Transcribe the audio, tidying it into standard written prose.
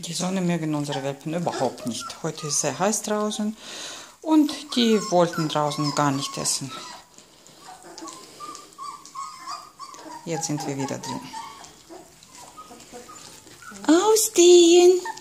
Die Sonne mögen unsere Welpen überhaupt nicht. Heute ist es sehr heiß draußen und die wollten draußen gar nicht essen. Jetzt sind wir wieder drin. Ausstehen!